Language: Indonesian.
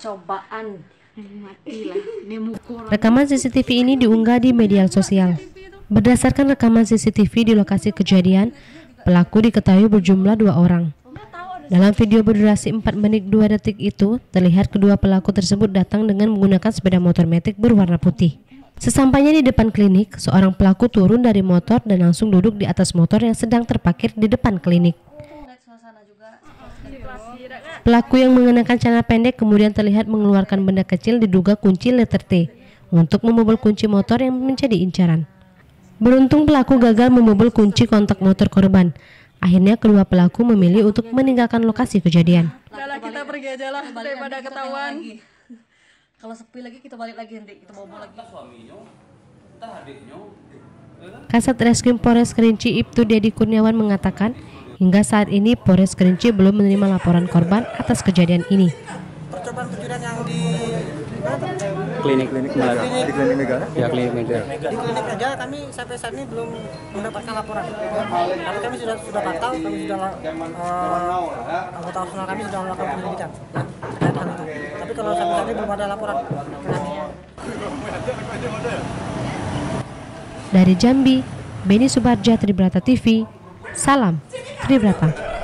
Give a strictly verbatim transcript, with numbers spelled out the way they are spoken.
cobaan. Rekaman C C T V ini diunggah di media sosial. Berdasarkan rekaman C C T V di lokasi kejadian, pelaku diketahui berjumlah dua orang. Dalam video berdurasi empat menit dua detik itu, terlihat kedua pelaku tersebut datang dengan menggunakan sepeda motor metik berwarna putih. Sesampainya di depan klinik, seorang pelaku turun dari motor dan langsung duduk di atas motor yang sedang terparkir di depan klinik. Pelaku yang mengenakan celana pendek kemudian terlihat mengeluarkan benda kecil diduga kunci letter T untuk membobol kunci motor yang menjadi incaran. Beruntung pelaku gagal membobol kunci kontak motor korban. Akhirnya kedua pelaku memilih untuk meninggalkan lokasi kejadian. Kalau kita pergi aja lah daripada ketahuan. Kalau sepi lagi kita balik lagi nanti kita bobol lagi. Kasat Reskrim Polres Kerinci Ibtu Dedi Kurniawan mengatakan, hingga saat ini Polres Kerinci belum menerima laporan korban atas kejadian ini. Percobaan pencurian yang di klinik-klinik mana? Di klinik negara? Ya, klinik negara. Di klinik aja kami sampai saat ini belum mendapatkan laporan. Tapi kami sudah sudah pantau, kami sudah uh, anggota personal kami sudah melakukan penyelidikan ya, terkait hal itu. Tapi kalau sampai saat ini belum ada laporan ke kami. Dari Jambi, Beni Subarja, Tribrata T V. Salam Tribrata.